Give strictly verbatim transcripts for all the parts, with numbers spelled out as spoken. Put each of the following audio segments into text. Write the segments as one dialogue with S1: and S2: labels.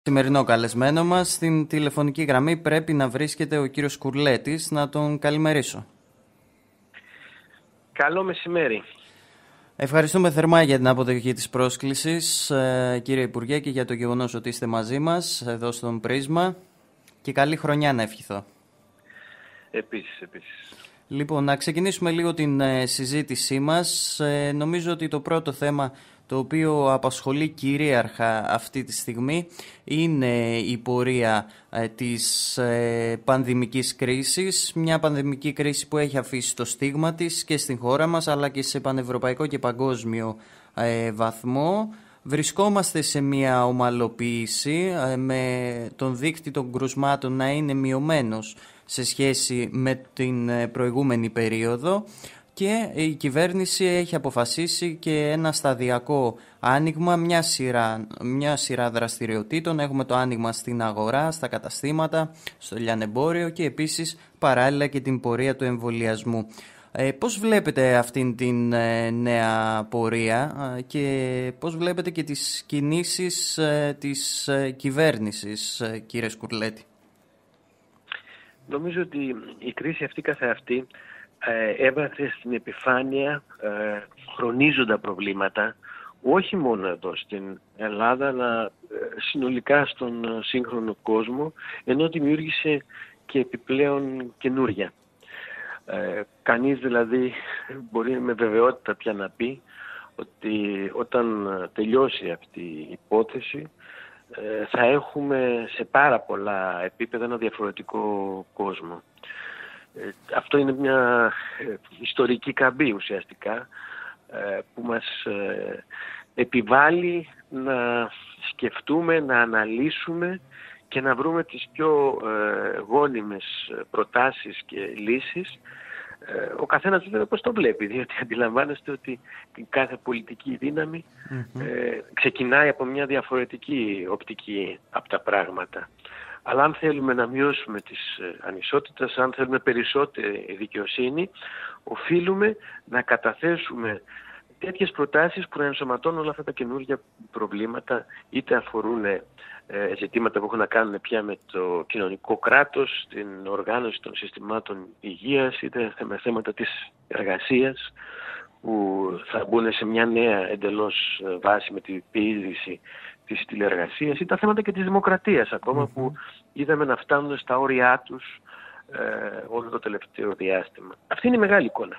S1: Σημερινό καλεσμένο μας στην τηλεφωνική γραμμή πρέπει να βρίσκεται ο κύριος Κουρλέτης. Να τον καλημερίσω.
S2: Καλό μεσημέρι.
S1: Ευχαριστούμε θερμά για την αποδοχή της πρόσκλησης, κύριε Υπουργέ, και για το γεγονός ότι είστε μαζί μας εδώ στον Πρίσμα, και καλή χρονιά να ευχηθώ.
S2: Επίσης, επίσης.
S1: Λοιπόν, να ξεκινήσουμε λίγο την συζήτησή μας. Ε, νομίζω ότι το πρώτο θέμα το οποίο απασχολεί κυρίαρχα αυτή τη στιγμή είναι η πορεία ε, της ε, πανδημικής κρίσης. Μια πανδημική κρίση που έχει αφήσει το στίγμα της και στην χώρα μας, αλλά και σε πανευρωπαϊκό και παγκόσμιο ε, βαθμό. Βρισκόμαστε σε μια ομαλοποίηση ε, με τον δείκτη των κρουσμάτων να είναι μειωμένος σε σχέση με την προηγούμενη περίοδο, και η κυβέρνηση έχει αποφασίσει και ένα σταδιακό άνοιγμα, μια σειρά, μια σειρά δραστηριοτήτων. Έχουμε το άνοιγμα στην αγορά, στα καταστήματα, στο λιανεμπόριο και επίσης παράλληλα και την πορεία του εμβολιασμού. Ε, πώς βλέπετε αυτήν την ε, νέα πορεία ε, και πώς βλέπετε και τις κινήσεις ε, της ε, κυβέρνησης, ε, κύριε Σκουρλέτη?
S2: Νομίζω ότι η κρίση αυτή καθεαυτή ε, έβαθε στην επιφάνεια ε, χρονίζοντα προβλήματα, όχι μόνο εδώ στην Ελλάδα, αλλά ε, συνολικά στον σύγχρονο κόσμο, ενώ δημιούργησε και επιπλέον καινούρια. Ε, κανείς δηλαδή μπορεί με βεβαιότητα πια να πει ότι όταν τελειώσει αυτή η υπόθεση ε, θα έχουμε σε πάρα πολλά επίπεδα ένα διαφορετικό κόσμο. Ε, αυτό είναι μια ε, ιστορική καμπή ουσιαστικά ε, που μας ε, επιβάλλει να σκεφτούμε, να αναλύσουμε και να βρούμε τις πιο ε, γόνιμες προτάσεις και λύσεις. Ε, ο καθένας βέβαια πώς το βλέπει, διότι αντιλαμβάνεστε ότι κάθε πολιτική δύναμη mm-hmm. ε, ξεκινάει από μια διαφορετική οπτική από τα πράγματα. Αλλά αν θέλουμε να μειώσουμε τις ανισότητες, αν θέλουμε περισσότερη δικαιοσύνη, οφείλουμε να καταθέσουμε τέτοιες προτάσεις που να ενσωματώνουν όλα αυτά τα καινούργια προβλήματα, είτε αφορούν ε, ζητήματα που έχουν να κάνουν πια με το κοινωνικό κράτος, την οργάνωση των συστημάτων υγείας, είτε με θέματα της εργασίας, που θα μπουν σε μια νέα εντελώς βάση με την ποιήση της τηλεεργασίας, ή τα θέματα και της δημοκρατίας ακόμα, mm-hmm. που είδαμε να φτάνουν στα όρια τους ε, όλο το τελευταίο διάστημα. Αυτή είναι η μεγάλη εικόνα.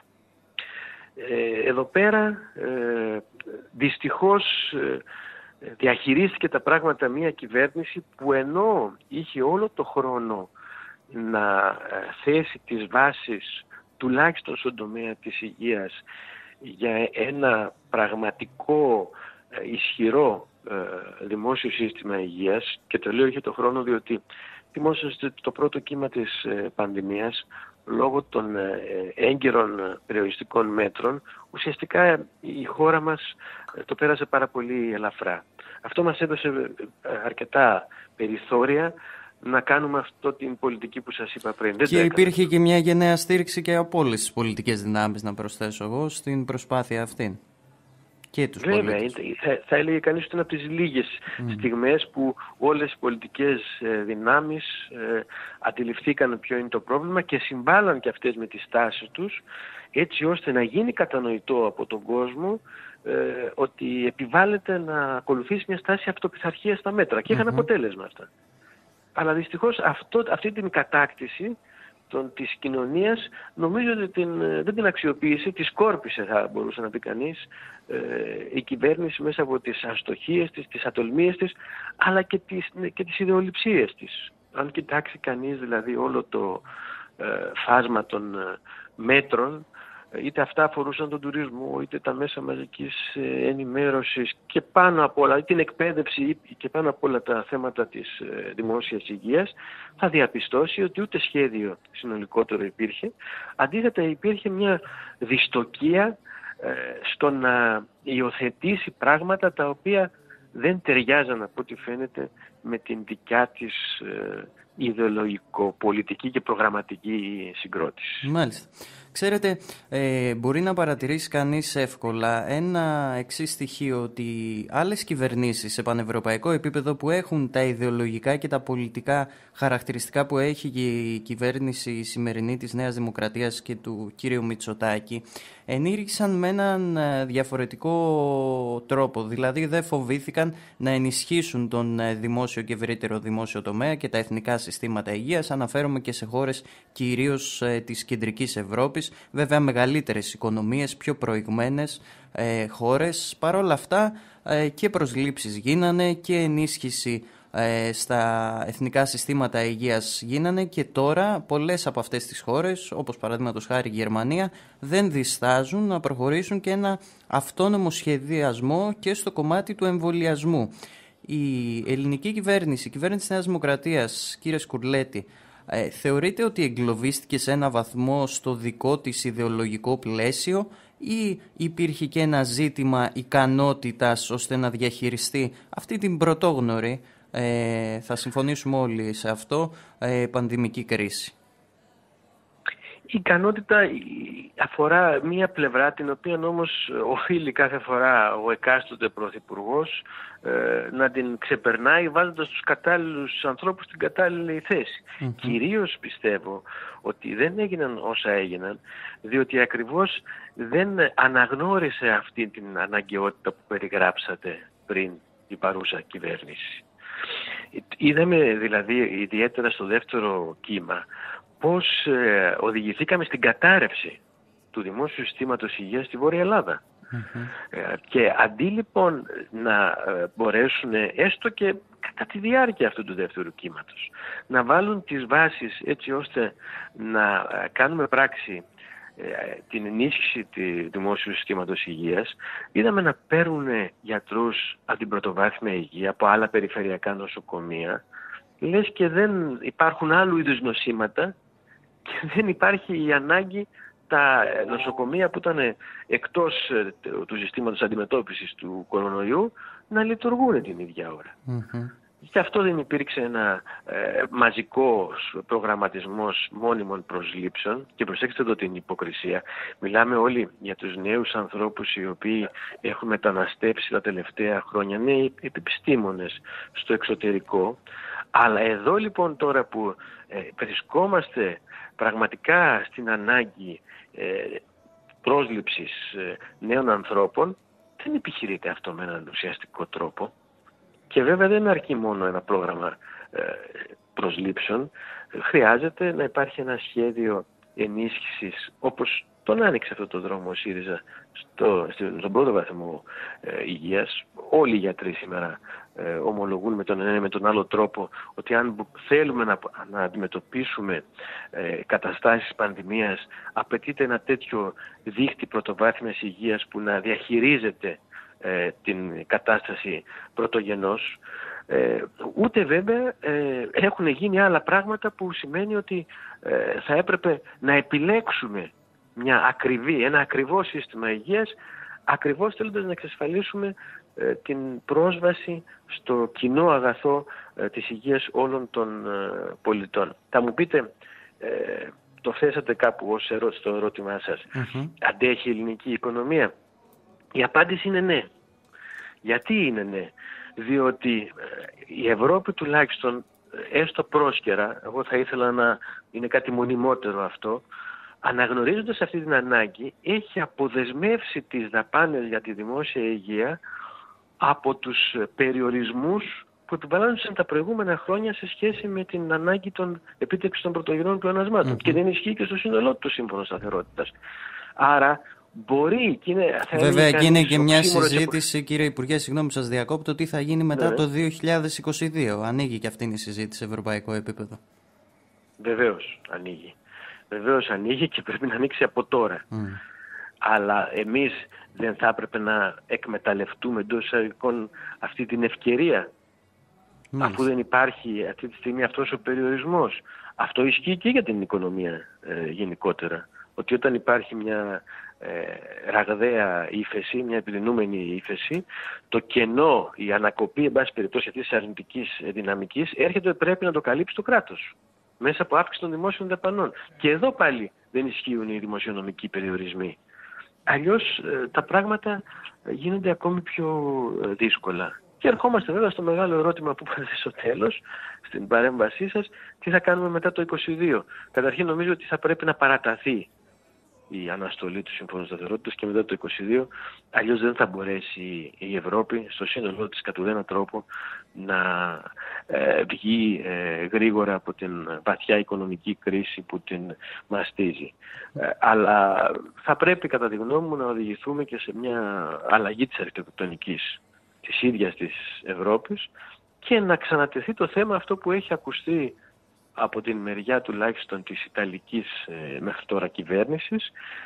S2: Ε, εδώ πέρα ε, δυστυχώς ε, διαχειρίστηκε τα πράγματα μια κυβέρνηση που ενώ είχε όλο το χρόνο να ε, θέσει τις βάσεις τουλάχιστον στον τομέα της υγείας για ένα πραγματικό ε, ισχυρό ε, δημόσιο σύστημα υγείας, και το λέω είχε το χρόνο διότι θυμόσαστε το πρώτο κύμα της ε, πανδημίας, λόγω των έγκαιρων περιοριστικών μέτρων, ουσιαστικά η χώρα μας το πέρασε πάρα πολύ ελαφρά. Αυτό μας έδωσε αρκετά περιθώρια να κάνουμε αυτό την πολιτική που σας είπα πριν.
S1: Και υπήρχε και μια γενναία στήριξη και από όλες τις πολιτικές δυνάμεις, να προσθέσω εγώ, στην προσπάθεια αυτή. Και τους
S2: Βέβαια, θα, θα έλεγε κανείς ότι είναι από τις λίγες mm. στιγμές που όλες οι πολιτικές ε, δυνάμεις ε, αντιληφθήκαν ποιο είναι το πρόβλημα και συμβάλλαν και αυτές με τις τάσεις τους, έτσι ώστε να γίνει κατανοητό από τον κόσμο ε, ότι επιβάλλεται να ακολουθήσει μια στάση αυτοπιθαρχίας στα μέτρα, και είχαν mm-hmm. αποτέλεσμα αυτά. Αλλά δυστυχώς αυτό, αυτή την κατάκτηση των, της κοινωνίας νομίζω ότι την, δεν την αξιοποίησε, τη σκόρπισε θα μπορούσε να πει κανείς ε, η κυβέρνηση μέσα από τις αστοχίες της, τις ατολμίες της, αλλά και τις, και τις ιδεολειψίες της. Αν κοιτάξει κανείς δηλαδή όλο το ε, φάσμα των ε, μέτρων, είτε αυτά αφορούσαν τον τουρισμό, είτε τα μέσα μαζικής ενημέρωσης και πάνω απ' όλα, την εκπαίδευση και πάνω απ' όλα τα θέματα της δημόσιας υγείας, θα διαπιστώσει ότι ούτε σχέδιο συνολικότερο υπήρχε. Αντίθετα υπήρχε μια δυστοκία στο να υιοθετήσει πράγματα τα οποία δεν ταιριάζαν από ό,τι φαίνεται με την δικιά της ε, ιδεολογικο-πολιτική και προγραμματική συγκρότηση.
S1: Μάλιστα. Ξέρετε, ε, μπορεί να παρατηρήσει κανείς εύκολα ένα εξής στοιχείο, ότι άλλες κυβερνήσεις σε πανευρωπαϊκό επίπεδο που έχουν τα ιδεολογικά και τα πολιτικά χαρακτηριστικά που έχει η κυβέρνηση η σημερινή της Νέας Δημοκρατίας και του κύριου Μητσοτάκη, ενήργησαν με έναν διαφορετικό τρόπο. Δηλαδή δεν φοβήθηκαν να ενισχύσουν τον δημόσιο και ευρύτερο δημόσιο τομέα και τα εθνικά συστήματα υγείας. Αναφέρομαι και σε χώρες κυρίως της κεντρικής Ευρώπης. Βέβαια μεγαλύτερες οικονομίες, πιο προηγμένες ε, χώρες. Παρ' όλα αυτά ε, και προσλήψεις γίνανε και ενίσχυση ε, στα εθνικά συστήματα υγείας γίνανε, και τώρα πολλές από αυτές τις χώρες, όπως παραδείγματος χάρη η Γερμανία, δεν διστάζουν να προχωρήσουν και ένα αυτόνομο σχεδιασμό και στο κομμάτι του εμβολιασμού. Η ελληνική κυβέρνηση, η κυβέρνηση της Νέας Δημοκρατίας, κύριε Σκουρλέτη, Ε, θεωρείτε ότι εγκλωβίστηκε σε ένα βαθμό στο δικό της ιδεολογικό πλαίσιο, ή υπήρχε και ένα ζήτημα ικανότητας ώστε να διαχειριστεί αυτή την πρωτόγνωρη, ε, θα συμφωνήσουμε όλοι σε αυτό, ε, πανδημική κρίση?
S2: Η ικανότητα αφορά μία πλευρά, την οποία όμως οφείλει κάθε φορά ο εκάστοτε πρωθυπουργός ε, να την ξεπερνάει βάζοντας τους κατάλληλους ανθρώπους στην κατάλληλη θέση. Mm-hmm. Κυρίως πιστεύω ότι δεν έγιναν όσα έγιναν διότι ακριβώς δεν αναγνώρισε αυτή την αναγκαιότητα που περιγράψατε πριν η παρούσα κυβέρνηση. Είδαμε δηλαδή ιδιαίτερα στο δεύτερο κύμα πώς ε, οδηγηθήκαμε στην κατάρρευση του δημόσιου συστήματος υγείας στη Βόρεια Ελλάδα. Mm-hmm. Ε, και αντί λοιπόν να ε, μπορέσουν έστω και κατά τη διάρκεια αυτού του δεύτερου κύματος να βάλουν τις βάσεις έτσι ώστε να ε, κάνουμε πράξη ε, την ενίσχυση του δημόσιου συστήματος υγείας, είδαμε να παίρνουν γιατρούς από την πρωτοβάθμια υγεία, από άλλα περιφερειακά νοσοκομεία, λες και δεν υπάρχουν άλλου είδους νοσήματα και δεν υπάρχει η ανάγκη τα νοσοκομεία που ήταν εκτός του συστήματος αντιμετώπισης του κορονοϊού να λειτουργούν την ίδια ώρα. Mm-hmm. Και αυτό δεν υπήρξε ένα ε, μαζικός προγραμματισμός μόνιμων προσλήψεων. Και προσέξτε εδώ την υποκρισία. Μιλάμε όλοι για τους νέους ανθρώπους οι οποίοι έχουν μεταναστεύσει τα τελευταία χρόνια, νέοι επιστήμονες στο εξωτερικό. Αλλά εδώ λοιπόν τώρα που ε, βρισκόμαστε πραγματικά στην ανάγκη ε, πρόσληψης ε, νέων ανθρώπων, δεν επιχειρείται αυτό με έναν ουσιαστικό τρόπο. Και βέβαια δεν αρκεί μόνο ένα πρόγραμμα ε, προσλήψεων, χρειάζεται να υπάρχει ένα σχέδιο ενίσχυσης, όπως τον άνοιξε αυτό το δρόμο ο ΣΥΡΙΖΑ στο, στον πρώτο βαθμό ε, υγείας. Όλοι οι γιατροί σήμερα ε, ομολογούν με τον ένα ή με τον άλλο τρόπο ότι αν θέλουμε να, να αντιμετωπίσουμε ε, καταστάσεις πανδημίας, απαιτείται ένα τέτοιο δίχτυ πρωτοβάθμιας υγείας που να διαχειρίζεται ε, την κατάσταση πρωτογενώς. Ε, ούτε βέβαια ε, έχουν γίνει άλλα πράγματα που σημαίνει ότι ε, θα έπρεπε να επιλέξουμε μια ακριβή, ένα ακριβό σύστημα υγείας, ακριβώς θέλοντας να εξασφαλίσουμε ε, την πρόσβαση στο κοινό αγαθό ε, της υγείας όλων των ε, πολιτών. Θα μου πείτε, ε, το θέσατε κάπου ως ερώτηση στο ερώτημά σας, mm-hmm. αντέχει η ελληνική οικονομία? Η απάντηση είναι ναι. Γιατί είναι ναι? Διότι ε, η Ευρώπη τουλάχιστον, έστω πρόσκαιρα, εγώ θα ήθελα να είναι κάτι μονιμότερο αυτό, αναγνωρίζοντας αυτή την ανάγκη, έχει αποδεσμεύσει τις δαπάνες για τη δημόσια υγεία από τους περιορισμούς που επιβάλλονταν τα προηγούμενα χρόνια σε σχέση με την ανάγκη των επίτευξης των πρωτογενών πλεονασμάτων. Mm-hmm. Και δεν ισχύει και στο σύνολό του σύμφωνο σταθερότητας. Άρα μπορεί και είναι... Θα
S1: Βέβαια και είναι και μια συζήτηση, από... κύριε Υπουργέ, συγγνώμη σας διακόπτω, τι θα γίνει μετά ναι. το δύο χιλιάδες είκοσι δύο. Ανοίγει και αυτή είναι η συζήτηση σε ευρωπαϊκό επίπεδο.
S2: Βεβαίως ανοίγει. Βεβαίως ανοίγει και πρέπει να ανοίξει από τώρα. Mm. Αλλά εμείς δεν θα έπρεπε να εκμεταλλευτούμε εντός εισαγωγικών αυτή την ευκαιρία, mm. αφού δεν υπάρχει αυτή τη στιγμή αυτός ο περιορισμός. Αυτό ισχύει και για την οικονομία ε, γενικότερα. Ότι όταν υπάρχει μια ε, ραγδαία ύφεση, μια επιδεινούμενη ύφεση, το κενό, η ανακοπή, εν πάση περιπτώσει, αυτής της αρνητικής δυναμικής, έρχεται, πρέπει να το καλύψει το κράτος μέσα από αύξηση των δημόσιων δαπανών. Και εδώ πάλι δεν ισχύουν οι δημοσιονομικοί περιορισμοί. Αλλιώς ε, τα πράγματα γίνονται ακόμη πιο ε, δύσκολα. Και ερχόμαστε βέβαια στο μεγάλο ερώτημα που είπατε στο τέλος, στην παρέμβασή σας, τι θα κάνουμε μετά το είκοσι δύο. Καταρχήν νομίζω ότι θα πρέπει να παραταθεί η αναστολή του Συμφώνου Σταθερότητας και μετά το είκοσι δύο, αλλιώς δεν θα μπορέσει η Ευρώπη στο σύνολό της κατ' ουδέναν τρόπο να ε, βγει ε, γρήγορα από την βαθιά οικονομική κρίση που την μαστίζει. Ε, αλλά θα πρέπει κατά τη γνώμη μου να οδηγηθούμε και σε μια αλλαγή της αρχιτεκτονικής της ίδιας της Ευρώπης και να ξανατεθεί το θέμα αυτό που έχει ακουστεί από την μεριά τουλάχιστον της Ιταλικής ε, μέχρι τώρα κυβέρνησης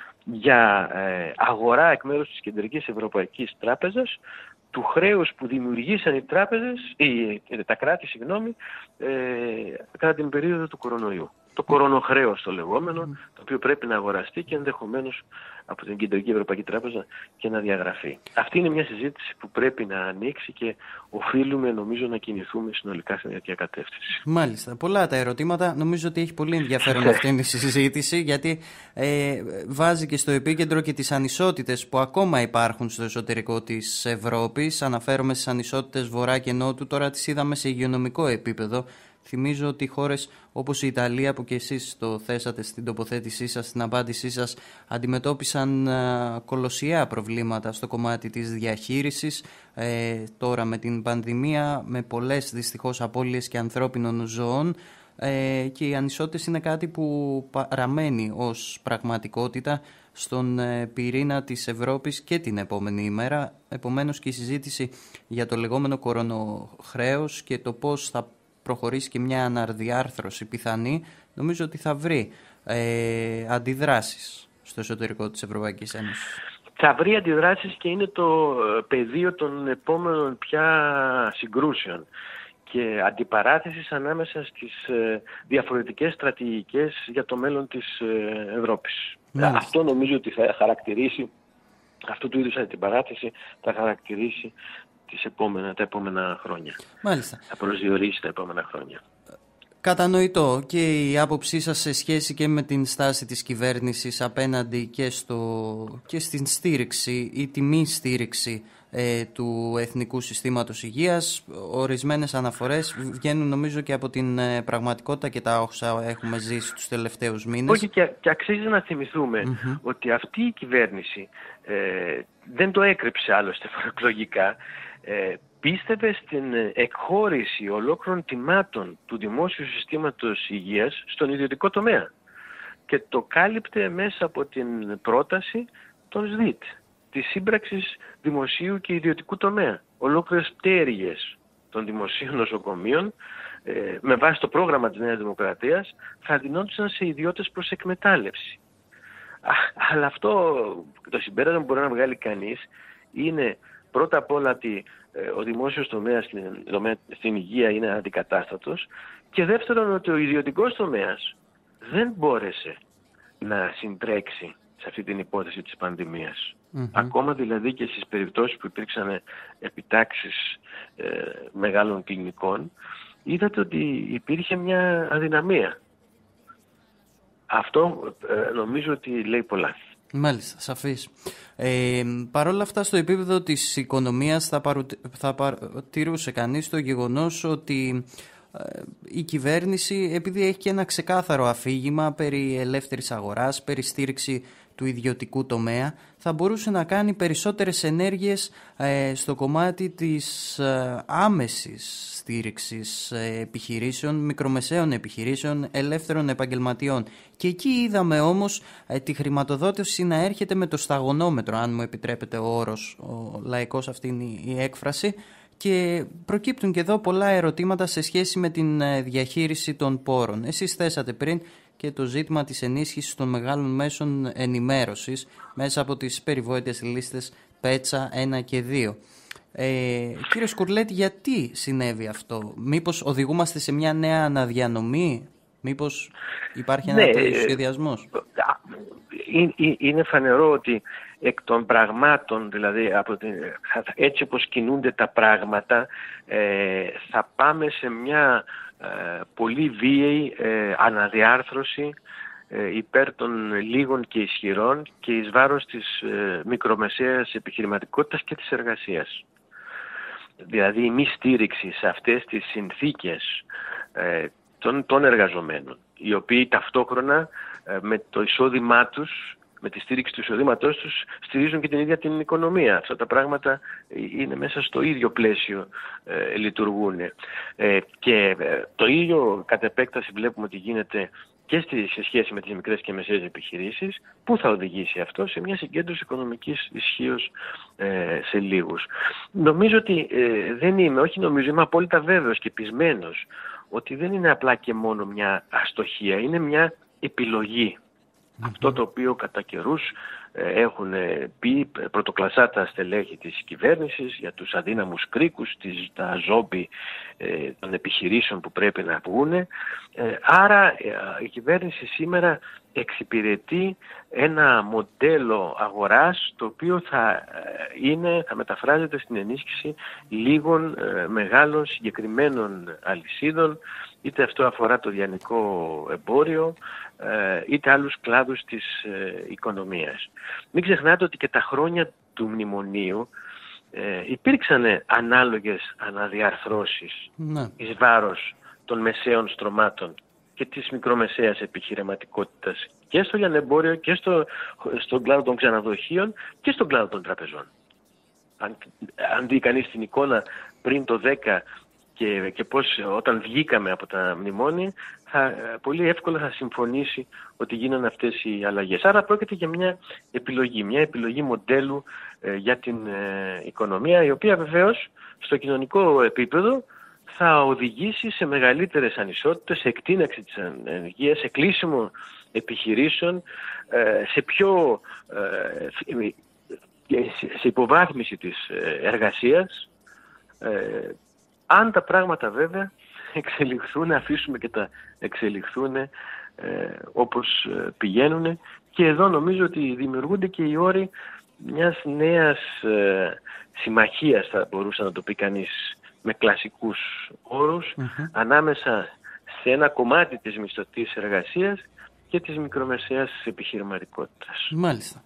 S2: για ε, αγορά εκ μέρους της Κεντρικής Ευρωπαϊκής Τράπεζας του χρέους που δημιουργήσαν οι τράπεζες, ή, τα κράτη, συγγνώμη, ε, κατά την περίοδο του κορονοϊού. Το κορονοχρέος το λεγόμενο, το οποίο πρέπει να αγοραστεί και ενδεχομένως από την Κεντρική Ευρωπαϊκή Τράπεζα και να διαγραφεί. Αυτή είναι μια συζήτηση που πρέπει να ανοίξει και οφείλουμε νομίζω να κινηθούμε συνολικά σε μια τέτοια κατεύθυνση.
S1: Μάλιστα. Πολλά τα ερωτήματα. Νομίζω ότι έχει πολύ ενδιαφέρον αυτή η συζήτηση, γιατί ε, βάζει και στο επίκεντρο και τις ανισότητες που ακόμα υπάρχουν στο εσωτερικό της Ευρώπης. Αναφέρομαι στις ανισότητες Βορρά και Νότου. Τώρα τις είδαμε σε υγειονομικό επίπεδο. Θυμίζω ότι χώρες όπως η Ιταλία, που και εσείς το θέσατε στην τοποθέτησή σας, στην απάντησή σας, αντιμετώπισαν uh, κολοσιαία προβλήματα στο κομμάτι της διαχείρισης. Ε, τώρα με την πανδημία, με πολλές δυστυχώς απώλειες και ανθρώπινων ζώων. Ε, και οι ανισότητες είναι κάτι που παραμένει ως πραγματικότητα στον ε, πυρήνα της Ευρώπης και την επόμενη ημέρα. Επομένως και η συζήτηση για το λεγόμενο κορονοχρέος και το πώς θα προχωρήσει και μια αναδιάρθρωση πιθανή, νομίζω ότι θα βρει ε, αντιδράσεις στο εσωτερικό της Ευρωπαϊκής Ένωσης.
S2: Θα βρει αντιδράσεις και είναι το πεδίο των επόμενων πια συγκρούσεων και αντιπαράθεσης ανάμεσα στις ε, διαφορετικές στρατηγικές για το μέλλον της ε, Ευρώπης. Μάλιστα. Αυτό νομίζω ότι θα χαρακτηρίσει, αυτού του είδους αντιπαράθεση θα χαρακτηρίσει τις επόμενα, τα επόμενα χρόνια.
S1: Μάλιστα.
S2: Θα προσδιορίσει τα επόμενα χρόνια.
S1: Κατανοητό και η άποψή σας σε σχέση και με την στάση της κυβέρνησης απέναντι και, στο, και στην στήριξη ή τη μη στήριξη ε, του Εθνικού Συστήματος Υγείας. Ορισμένες αναφορές βγαίνουν νομίζω και από την ε, πραγματικότητα και τα όσα έχουμε ζήσει τους τελευταίους μήνες.
S2: Όχι, και, και αξίζει να θυμηθούμε mm-hmm. ότι αυτή η κυβέρνηση ε, δεν το έκρυψε άλλωστε προεκλογικά. Ε, πίστευε στην εκχώρηση ολόκληρων τιμάτων του δημόσιου συστήματος υγείας στον ιδιωτικό τομέα και το κάλυπτε μέσα από την πρόταση των ΣΔΙΤ, της σύμπραξης δημοσίου και ιδιωτικού τομέα. Ολόκληρες πτέρυγες των δημοσίων νοσοκομείων ε, με βάση το πρόγραμμα της Νέας Δημοκρατίας θα δινόντουσαν σε ιδιώτες προς εκμετάλλευση. Α, αλλά αυτό το συμπέρασμα που μπορεί να βγάλει κανείς είναι πρώτα απ' όλα ότι ε, ο δημόσιος τομέας στην, στην υγεία είναι αντικατάστατος και δεύτερον ότι ο ιδιωτικός τομέας δεν μπόρεσε να συντρέξει σε αυτή την υπόθεση της πανδημίας. Mm-hmm. Ακόμα δηλαδή και στις περιπτώσεις που υπήρξαν επιτάξεις ε, μεγάλων κλινικών, είδατε ότι υπήρχε μια αδυναμία. Αυτό ε, νομίζω ότι λέει πολλά.
S1: Μάλιστα, σαφής. Ε, Παρ' όλα αυτά, στο επίπεδο της οικονομίας θα, παρου, θα παρατηρούσε κανείς το γεγονός ότι ε, η κυβέρνηση, επειδή έχει και ένα ξεκάθαρο αφήγημα περί ελεύθερης αγοράς, περί στήριξη του ιδιωτικού τομέα, θα μπορούσε να κάνει περισσότερες ενέργειες ε, στο κομμάτι της ε, άμεσης στήριξης ε, επιχειρήσεων, μικρομεσαίων επιχειρήσεων, ελεύθερων επαγγελματιών. Και εκεί είδαμε όμως ε, τη χρηματοδότηση να έρχεται με το σταγονόμετρο, αν μου επιτρέπετε ο όρος, ο λαϊκός αυτή είναι η έκφραση, και προκύπτουν και εδώ πολλά ερωτήματα σε σχέση με την ε, διαχείριση των πόρων. Εσείς θέσατε πριν και το ζήτημα της ενίσχυσης των μεγάλων μέσων ενημέρωσης μέσα από τις περιβόητες λίστες Πέτσα ένα και δύο. Ε, κύριε Σκουρλέτη, γιατί συνέβη αυτό? Μήπως οδηγούμαστε σε μια νέα αναδιανομή? Μήπως υπάρχει
S2: ναι,
S1: ένα τέτοιο σχεδιασμός?
S2: Είναι φανερό ότι εκ των πραγμάτων, δηλαδή από την, έτσι όπως κινούνται τα πράγματα, ε, θα πάμε σε μια ε, πολύ βίαιη ε, αναδιάρθρωση ε, υπέρ των λίγων και ισχυρών και εις βάρος της ε, μικρομεσαίας επιχειρηματικότητας και της εργασίας. Δηλαδή η μη στήριξη σε αυτές τις συνθήκες ε, των, των εργαζομένων, οι οποίοι ταυτόχρονα ε, με το εισόδημά τους, με τη στήριξη του εισοδήματός τους, στηρίζουν και την ίδια την οικονομία. Αυτά τα πράγματα είναι μέσα στο ίδιο πλαίσιο, ε, λειτουργούν. Ε, και ε, το ίδιο κατ' επέκταση βλέπουμε ότι γίνεται και στη, σε σχέση με τις μικρές και μεσαίες επιχειρήσεις, που θα οδηγήσει αυτό σε μια συγκέντρωση οικονομικής ισχύως ε, σε λίγους. Νομίζω ότι ε, δεν είμαι, όχι νομίζω, είμαι απόλυτα βέβαιος και πεισμένος ότι δεν είναι απλά και μόνο μια αστοχία, είναι μια επιλογή. Mm-hmm. Αυτό το οποίο κατά καιρούς ε, έχουν πει πρωτοκλασσάτα στελέχη της κυβέρνησης για τους αδύναμους κρίκους, τις, τα ζόμπι ε, των επιχειρήσεων που πρέπει να βγούνε. Ε, άρα ε, η κυβέρνηση σήμερα εξυπηρετεί ένα μοντέλο αγοράς το οποίο θα, είναι, θα μεταφράζεται στην ενίσχυση λίγων ε, μεγάλων συγκεκριμένων αλυσίδων, είτε αυτό αφορά το λιανικό εμπόριο, ε, είτε άλλους κλάδους της ε, οικονομίας. Μην ξεχνάτε ότι και τα χρόνια του μνημονίου ε, υπήρξαν ανάλογες αναδιαρθρώσεις
S1: ναι.
S2: εις βάρος των μεσαίων στρωμάτων και της μικρομεσαίας επιχειρηματικότητας και στο λιανεμπόριο και στο, στον κλάδο των ξενοδοχείων και στον κλάδο των τραπεζών. Αν, αν δει κανείς την εικόνα πριν το δέκα και, και πώς όταν βγήκαμε από τα μνημόνια, θα, πολύ εύκολα θα συμφωνήσει ότι γίνανε αυτές οι αλλαγές. Άρα πρόκειται για μια επιλογή, μια επιλογή μοντέλου ε, για την ε, οικονομία, η οποία βεβαίως στο κοινωνικό επίπεδο θα οδηγήσει σε μεγαλύτερες ανισότητες, σε εκτείναξη της ανεργίας, σε κλείσιμο επιχειρήσεων, σε πιο σε υποβάθμιση της εργασίας. Αν τα πράγματα βέβαια εξελιχθούν, αφήσουμε και τα εξελιχθούν όπως πηγαίνουν, και εδώ νομίζω ότι δημιουργούνται και οι όροι μιας νέας συμμαχίας, θα μπορούσε να το πει κανείς, με κλασικούς όρους, mm-hmm. ανάμεσα σε ένα κομμάτι της μισθωτής εργασίας και της μικρομεσαίας επιχειρηματικότητας.
S1: Μάλιστα.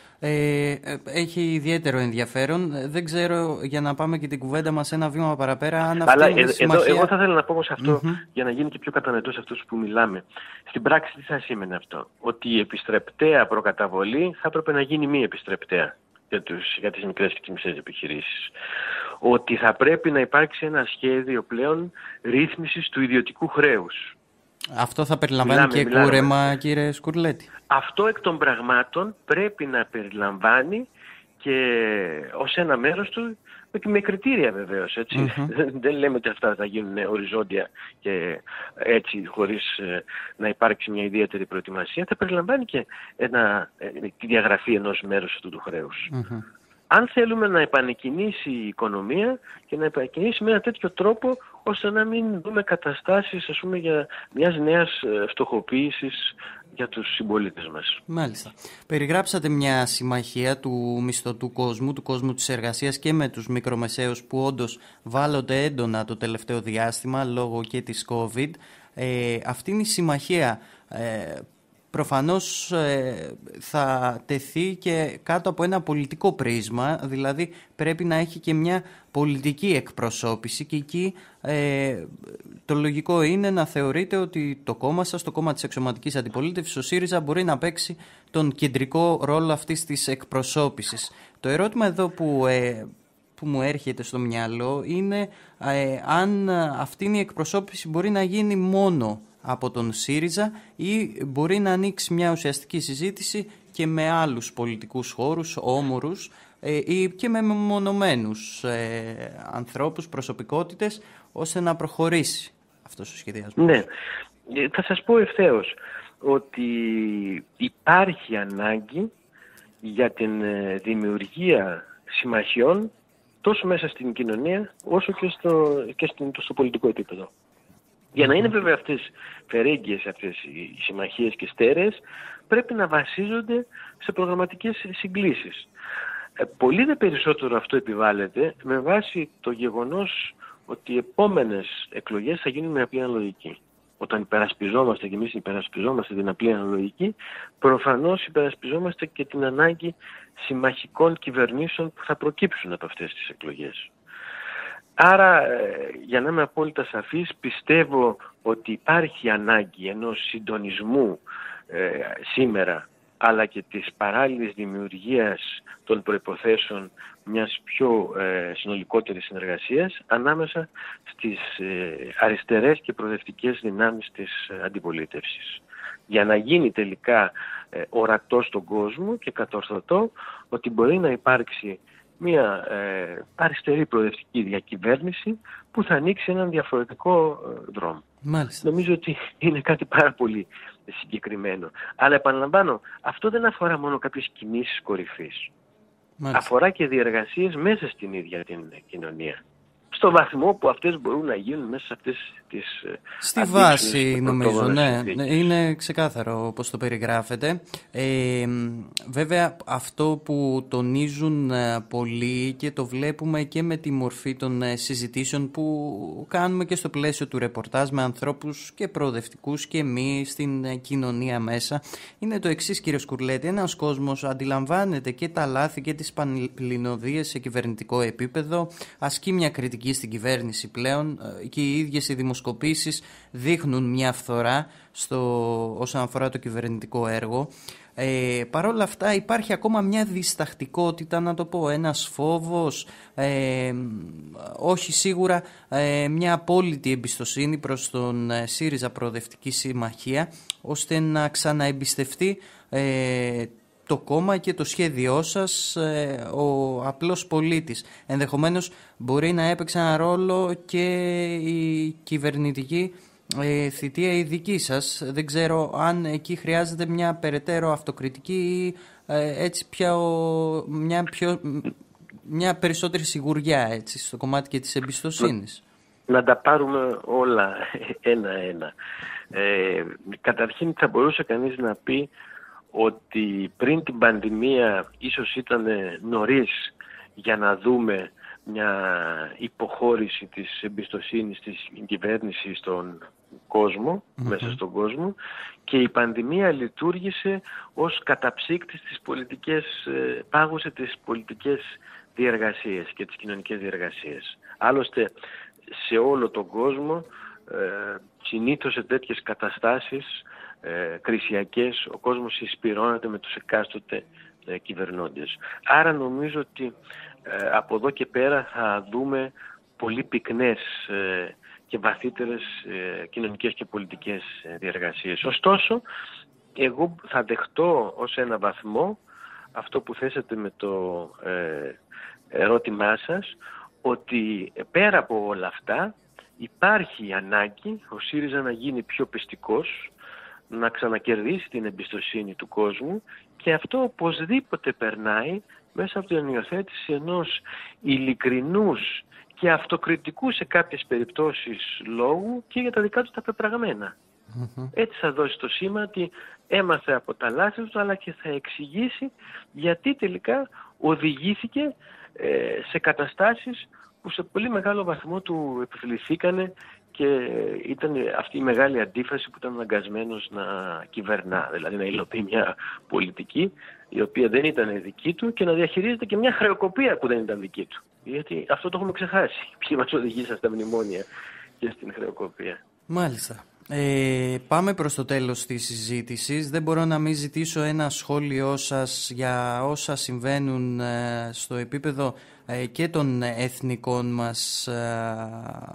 S1: Ε, έχει ιδιαίτερο ενδιαφέρον. Δεν ξέρω, για να πάμε και την κουβέντα μας ένα βήμα παραπέρα, αν αυτή
S2: Αλλά
S1: είναι
S2: ε,
S1: συμμαχία...
S2: εδώ, εγώ θα ήθελα να πω όμως αυτό,
S1: mm-hmm.
S2: για να γίνει και πιο κατανοητό σε αυτούς που μιλάμε. Στην πράξη τι θα σήμαινε αυτό? Ότι η επιστρεπτέα προκαταβολή θα έπρεπε να γίνει μη επιστρεπτέα για, τους, για τις μικρές και τις μισές επιχειρήσεις. Ότι θα πρέπει να υπάρξει ένα σχέδιο πλέον ρύθμισης του ιδιωτικού χρέους.
S1: Αυτό θα περιλαμβάνει μιλάμε, και μιλάμε. κούρεμα, κύριε Σκουρλέτη? Αυτό
S2: εκ των πραγμάτων πρέπει να περιλαμβάνει και ως ένα μέρος του, με κριτήρια βεβαίως, έτσι. Mm-hmm. Δεν λέμε ότι αυτά θα γίνουν οριζόντια και έτσι χωρίς να υπάρξει μια ιδιαίτερη προετοιμασία. Θα περιλαμβάνει και ένα, τη διαγραφή ενός μέρους αυτού του χρέους. Mm-hmm. Αν θέλουμε να επανεκκινήσει η οικονομία και να επανεκκινήσει με ένα τέτοιο τρόπο ώστε να μην δούμε καταστάσεις, ας πούμε, για μιας νέας φτωχοποίησης για τους συμπολίτες μας.
S1: Μάλιστα. Περιγράψατε μια συμμαχία του μισθωτού κόσμου, του κόσμου της εργασίας και με τους μικρομεσαίους που όντως βάλλονται έντονα το τελευταίο διάστημα λόγω και της COVID. Ε, αυτή είναι η συμμαχία. Ε, Προφανώς ε, θα τεθεί και κάτω από ένα πολιτικό πρίσμα, δηλαδή πρέπει να έχει και μια πολιτική εκπροσώπηση, και εκεί ε, το λογικό είναι να θεωρείτε ότι το κόμμα σας, το κόμμα της εξωματικής αντιπολίτευσης, ο ΣΥΡΙΖΑ, μπορεί να παίξει τον κεντρικό ρόλο αυτής της εκπροσώπησης. Το ερώτημα εδώ που, ε, που μου έρχεται στο μυαλό είναι ε, αν αυτή η εκπροσώπηση μπορεί να γίνει μόνο από τον ΣΥΡΙΖΑ ή μπορεί να ανοίξει μια ουσιαστική συζήτηση και με άλλους πολιτικούς χώρους, όμορους, ε, ή και με μεμονωμένους ε, ανθρώπους, προσωπικότητες, ώστε να προχωρήσει αυτός ο σχεδιασμός.
S2: Ναι, θα σας πω ευθέως ότι υπάρχει ανάγκη για την δημιουργία συμμαχιών τόσο μέσα στην κοινωνία όσο και στο, και στο, στο πολιτικό επίπεδο. Για να είναι βέβαια αυτές φερέγγιες αυτές οι συμμαχίες και στέρεες, πρέπει να βασίζονται σε προγραμματικές συγκλήσεις. Ε, πολύ δε περισσότερο αυτό επιβάλλεται με βάση το γεγονός ότι οι επόμενες εκλογές θα γίνουν με απλή αναλογική. Όταν υπερασπιζόμαστε και εμείς υπερασπιζόμαστε την απλή αναλογική, προφανώς υπερασπιζόμαστε και την ανάγκη συμμαχικών κυβερνήσεων που θα προκύψουν από αυτές τις εκλογές. Άρα, για να είμαι απόλυτα σαφής, πιστεύω ότι υπάρχει ανάγκη ενός συντονισμού ε, σήμερα, αλλά και της παράλληλης δημιουργίας των προϋποθέσεων μιας πιο ε, συνολικότερης συνεργασίας ανάμεσα στις ε, αριστερές και προοδευτικές δυνάμεις της ε, αντιπολίτευσης. Για να γίνει τελικά ε, ορατό στον κόσμο και κατορθωτό ότι μπορεί να υπάρξει μια ε, αριστερή προοδευτική διακυβέρνηση που θα ανοίξει έναν διαφορετικό ε, δρόμο.
S1: Μάλιστα.
S2: Νομίζω ότι είναι κάτι πάρα πολύ συγκεκριμένο. Αλλά επαναλαμβάνω, αυτό δεν αφορά μόνο κάποιες κινήσεις κορυφής. Μάλιστα. Αφορά και διεργασίες μέσα στην ίδια την κοινωνία. Στο βαθμό που αυτές μπορούν να γίνουν μέσα σε αυτές τις...
S1: Στη βάση νομίζω, ναι. Είναι ξεκάθαρο όπως το περιγράφετε. Ε, βέβαια αυτό που τονίζουν πολλοί και το βλέπουμε και με τη μορφή των συζητήσεων που κάνουμε και στο πλαίσιο του ρεπορτάζ με ανθρώπους και προοδευτικούς και μη στην κοινωνία μέσα, είναι το εξής, κύριε Σκουρλέτη. Ένας κόσμος αντιλαμβάνεται και τα λάθη και τις πανελληνωδίες σε κυβερνητικό επίπεδο, ασκεί μια κριτική στην κυβέρνηση πλέον και οι ίδιες οι δημοσκοπήσεις δείχνουν μια φθορά στο, όσον αφορά το κυβερνητικό έργο. Ε, Παρ' όλα αυτά υπάρχει ακόμα μια διστακτικότητα, να το πω, ένας φόβος, ε, όχι σίγουρα ε, μια απόλυτη εμπιστοσύνη προς τον ε, ΣΥΡΙΖΑ Προοδευτική Συμμαχία, ώστε να ξαναεμπιστευτεί ε, το κόμμα και το σχέδιό σας ε, ο απλός πολίτης. Ενδεχομένως μπορεί να έπαιξε ένα ρόλο και η κυβερνητική ε, θητεία η δική σας. Δεν ξέρω αν εκεί χρειάζεται μια περαιτέρω αυτοκριτική ή ε, έτσι πια ο, μια, πιο, μια περισσότερη σιγουριά έτσι, στο κομμάτι και της εμπιστοσύνης.
S2: Να, να τα πάρουμε όλα ένα-ένα. Ε, καταρχήν θα μπορούσε κανείς να πει ότι πριν την πανδημία ίσως ήταν νωρίς για να δούμε μια υποχώρηση της εμπιστοσύνης της κυβέρνησης στον κόσμο, mm-hmm. μέσα στον κόσμο, και η πανδημία λειτουργήσε ως καταψύκτης της πολιτικές, πάγωσε τις πολιτικές διεργασίες και τις κοινωνικές διεργασίες. Άλλωστε σε όλο τον κόσμο ε, συνήθως σε τέτοιες καταστάσεις Ε, κρισιακές, ο κόσμος συσπυρώνεται με τους εκάστοτε ε, κυβερνώντες. Άρα νομίζω ότι ε, από εδώ και πέρα θα δούμε πολύ πυκνές ε, και βαθύτερες ε, κοινωνικές και πολιτικές ε, διεργασίες. Ωστόσο, εγώ θα δεχτώ ως ένα βαθμό αυτό που θέσατε με το ε, ερώτημά σας, ότι πέρα από όλα αυτά υπάρχει ανάγκη ο ΣΥΡΙΖΑ να γίνει πιο πιστικός, να ξανακερδίσει την εμπιστοσύνη του κόσμου, και αυτό οπωσδήποτε περνάει μέσα από την υιοθέτηση ενός ειλικρινούς και αυτοκριτικού σε κάποιες περιπτώσεις λόγου και για τα δικά του τα πεπραγμένα. Mm-hmm. Έτσι θα δώσει το σήμα ότι έμαθε από τα λάθη του, αλλά και θα εξηγήσει γιατί τελικά οδηγήθηκε ε, σε καταστάσεις που σε πολύ μεγάλο βαθμό του επιβληθήκανε και ήταν αυτή η μεγάλη αντίφαση που ήταν αναγκασμένος να κυβερνά, δηλαδή να υλοποιεί μια πολιτική η οποία δεν ήταν δική του και να διαχειρίζεται και μια χρεοκοπία που δεν ήταν δική του. Γιατί αυτό το έχουμε ξεχάσει. Ποιοι μας οδηγήσαν στα μνημόνια και στην χρεοκοπία.
S1: Μάλιστα. Ε, πάμε προς το τέλος της συζήτησης. Δεν μπορώ να μην ζητήσω ένα σχόλιο σας για όσα συμβαίνουν ε, στο επίπεδο ε, και των εθνικών μας ε,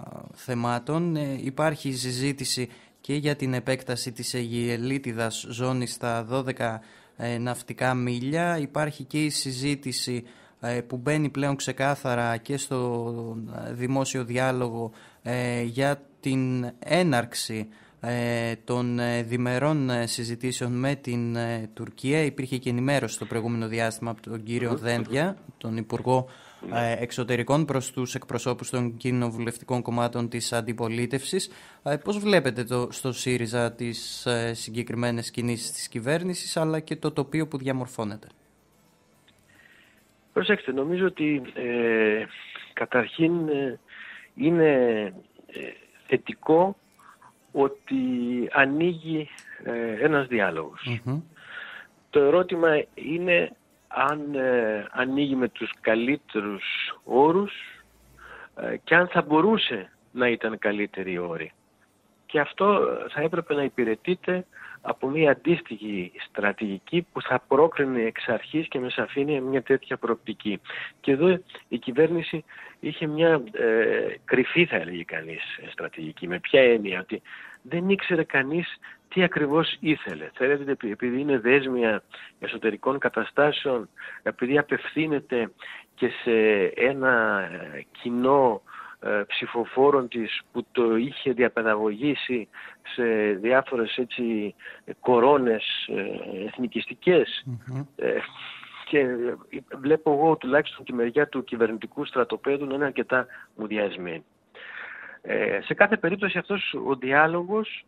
S1: θεμάτων. Ε, υπάρχει συζήτηση και για την επέκταση της Αιγιελίτιδας ζώνης στα δώδεκα ε, ναυτικά μίλια. Υπάρχει και η συζήτηση ε, που μπαίνει πλέον ξεκάθαρα και στο δημόσιο διάλογο ε, για την έναρξη ε, των ε, διμερών ε, συζητήσεων με την ε, Τουρκία. Υπήρχε και ενημέρωση στο προηγούμενο διάστημα από τον κύριο Δένδια, τον Υπουργό ναι. εξωτερικών προς τους εκπροσώπους των κοινοβουλευτικών κομμάτων της αντιπολίτευσης. Πώς βλέπετε το, στο ΣΥΡΙΖΑ τις ε, συγκεκριμένες κινήσεις της κυβέρνησης, αλλά και το τοπίο που διαμορφώνεται?
S2: Προσέξτε, νομίζω ότι ε, καταρχήν ε, είναι ε, θετικό ότι ανοίγει ε, ένας διάλογος. Mm-hmm. Το ερώτημα είναι αν ε, ανοίγει με τους καλύτερους όρους ε, και αν θα μπορούσε να ήταν καλύτεροι οι όροι. Και αυτό θα έπρεπε να υπηρετείται από μια αντίστοιχη στρατηγική που θα πρόκρινε εξ αρχής και με σαφήνεια μια τέτοια προοπτική. Και εδώ η κυβέρνηση είχε μια ε, κρυφή, θα έλεγε κανείς, στρατηγική. Με ποια έννοια? Ότι δεν ήξερε κανείς τι ακριβώς ήθελε. Θέλετε, επειδή είναι δέσμια εσωτερικών καταστάσεων, επειδή απευθύνεται και σε ένα κοινό ε, ψηφοφόρων της που το είχε διαπαιδαγωγήσει σε διάφορες έτσι κορώνες ε, εθνικιστικές. Mm-hmm. Ε, και βλέπω εγώ τουλάχιστον τη μεριά του κυβερνητικού στρατοπέδου να είναι αρκετά μουδιασμένη. Ε, σε κάθε περίπτωση αυτός ο διάλογος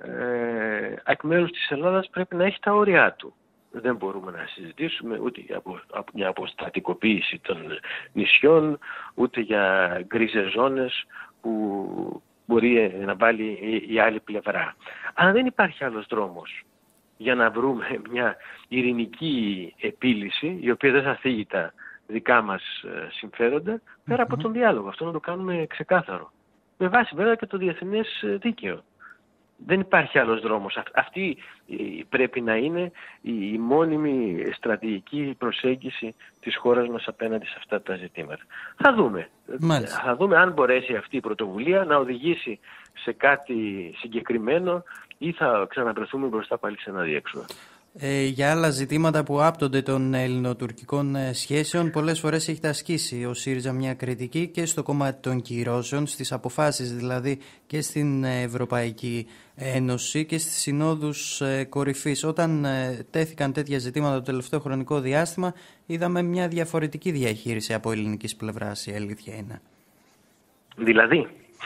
S2: ε, εκ μέρους της Ελλάδας πρέπει να έχει τα όρια του. Δεν μπορούμε να συζητήσουμε ούτε για μια αποστατικοποίηση των νησιών, ούτε για γκρίζες ζώνες που μπορεί να βάλει η άλλη πλευρά. Αλλά δεν υπάρχει άλλος δρόμος για να βρούμε μια ειρηνική επίλυση, η οποία δεν θα θίγει τα δικά μας συμφέροντα, πέρα mm-hmm. από τον διάλογο. Αυτό να το κάνουμε ξεκάθαρο. Με βάση βέβαια και το διεθνές δίκαιο. Δεν υπάρχει άλλος δρόμος. Αυτή πρέπει να είναι η μόνιμη στρατηγική προσέγγιση της χώρας μας απέναντι σε αυτά τα ζητήματα. Θα δούμε. Μάλιστα. Θα δούμε αν μπορέσει αυτή η πρωτοβουλία να οδηγήσει σε κάτι συγκεκριμένο ή θα ξαναβρεθούμε μπροστά πάλι σε ένα διέξοδο.
S1: Ε, για άλλα ζητήματα που άπτονται των ελληνοτουρκικών σχέσεων, πολλές φορές έχετε ασκήσει ο ΣΥΡΙΖΑ μια κριτική και στο κομμάτι των κυρώσεων, στις αποφάσεις δηλαδή και στην Ευρωπαϊκή Ένωση και στις συνόδους κορυφής. Όταν τέθηκαν τέτοια ζητήματα το τελευταίο χρονικό διάστημα, είδαμε μια διαφορετική διαχείριση από ελληνικής πλευράς, η αλήθεια είναι.
S2: Δηλαδή...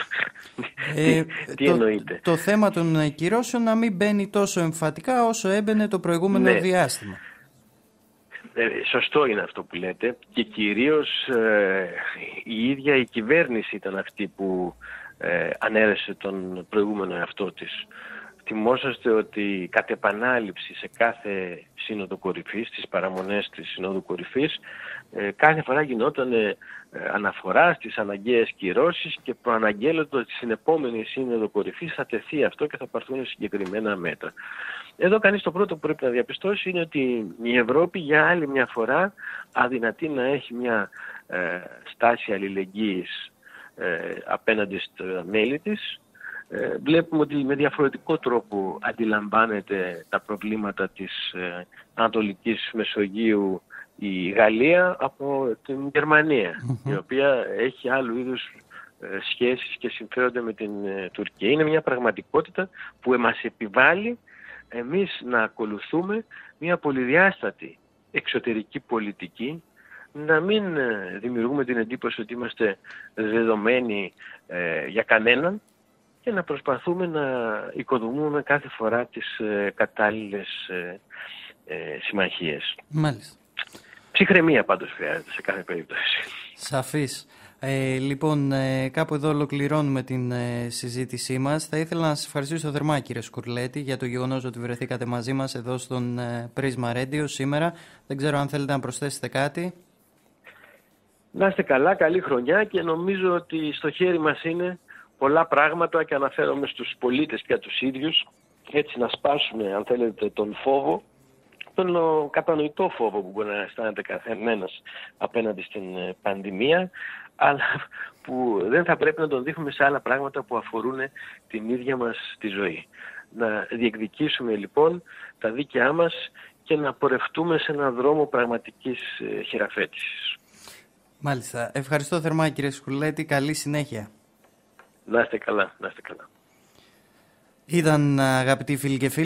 S2: Ε, τι, τι
S1: το,
S2: εννοείται?
S1: Το θέμα των κυρώσεων να μην μπαίνει τόσο εμφατικά όσο έμπαινε το προηγούμενο ναι. διάστημα.
S2: Ε, σωστό είναι αυτό που λέτε και κυρίως ε, η ίδια η κυβέρνηση ήταν αυτή που ε, ανέρεσε τον προηγούμενο εαυτό της. Θυμόσαστε ότι κατ' επανάληψη σε κάθε σύνοδο κορυφής, στις παραμονές της Συνόδου Κορυφής, ε, κάθε φορά γινόταν ε, αναφορά στις αναγκαίες κυρώσεις και προαναγγέλλεται ότι στην επόμενη Σύνοδο Κορυφής θα τεθεί αυτό και θα πάρθουν συγκεκριμένα μέτρα. Εδώ κανείς το πρώτο που πρέπει να διαπιστώσει είναι ότι η Ευρώπη για άλλη μια φορά αδυνατεί να έχει μια ε, στάση αλληλεγγύης ε, απέναντι στα μέλη της. Ε, βλέπουμε ότι με διαφορετικό τρόπο αντιλαμβάνεται τα προβλήματα της ε, Ανατολικής Μεσογείου η Γαλλία από την Γερμανία, mm-hmm. η οποία έχει άλλου είδους ε, σχέσεις και συμφέροντα με την ε, Τουρκία. Είναι μια πραγματικότητα που μας επιβάλλει εμείς να ακολουθούμε μια πολυδιάστατη εξωτερική πολιτική, να μην ε, δημιουργούμε την εντύπωση ότι είμαστε δεδομένοι ε, για κανέναν, και να προσπαθούμε να οικοδομούμε κάθε φορά τις ε, κατάλληλες ε, ε, συμμαχίες.
S1: Μάλιστα.
S2: Ψυχραιμία πάντως χρειάζεται σε κάθε περίπτωση.
S1: Σαφής. Ε, λοιπόν, ε, κάπου εδώ ολοκληρώνουμε την ε, συζήτησή μας. Θα ήθελα να σας ευχαριστήσω θερμά, κύριε Σκουρλέτη, για το γεγονός ότι βρεθήκατε μαζί μας εδώ στον ε, Πρίσμα Radio σήμερα. Δεν ξέρω αν θέλετε να προσθέσετε κάτι.
S2: Να είστε καλά, καλή χρονιά και νομίζω ότι στο χέρι μας είναι πολλά πράγματα και αναφέρομαι στους πολίτες και τους ίδιους, έτσι να σπάσουμε, αν θέλετε, τον φόβο, τον κατανοητό φόβο που μπορεί να αισθάνεται καθένας απέναντι στην πανδημία, αλλά που δεν θα πρέπει να τον δείχνουμε σε άλλα πράγματα που αφορούν την ίδια μας τη ζωή. Να διεκδικήσουμε λοιπόν τα δίκαιά μας και να πορευτούμε σε έναν δρόμο πραγματικής χειραφέτησης.
S1: Μάλιστα. Ευχαριστώ θερμά, κύριε Σκουρλέτη. Καλή συνέχεια.
S2: Να είστε καλά, να είστε καλά.
S1: Ήταν, αγαπητοί φίλοι και φίλοι,